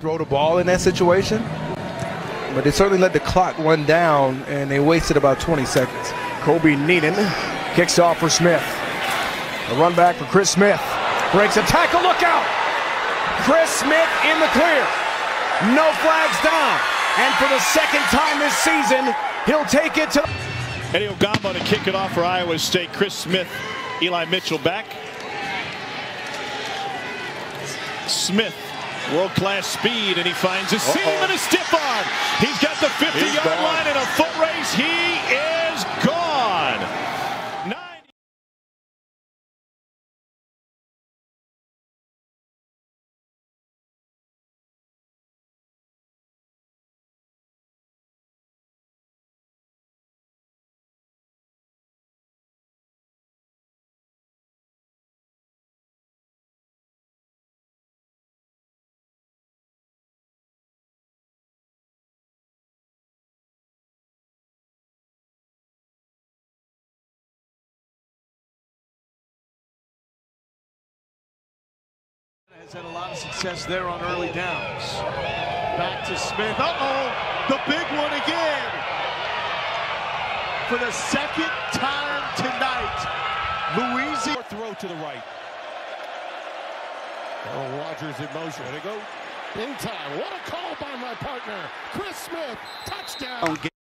throw the ball in that situation, but they certainly let the clock run down, and they wasted about 20 seconds. Kobe Neenan kicks off for Smith. A run back for Chris Smith. Breaks a tackle, look out! Chris Smith in the clear. No flags down. And for the second time this season, he'll take it to... Eddie Ogamba to kick it off for Iowa State. Chris Smith, Eli Mitchell back. Smith, world-class speed, and he finds a seam and a stiff arm. He's got the 50-yard line in a foot race. He is gone. Has had a lot of success there on early downs. Back to Smith. Uh-oh, the big one again. For the second time tonight, Louisiana. Throw to the right. Oh, Rogers in motion. There they go. In time. What a call by my partner, Chris Smith. Touchdown.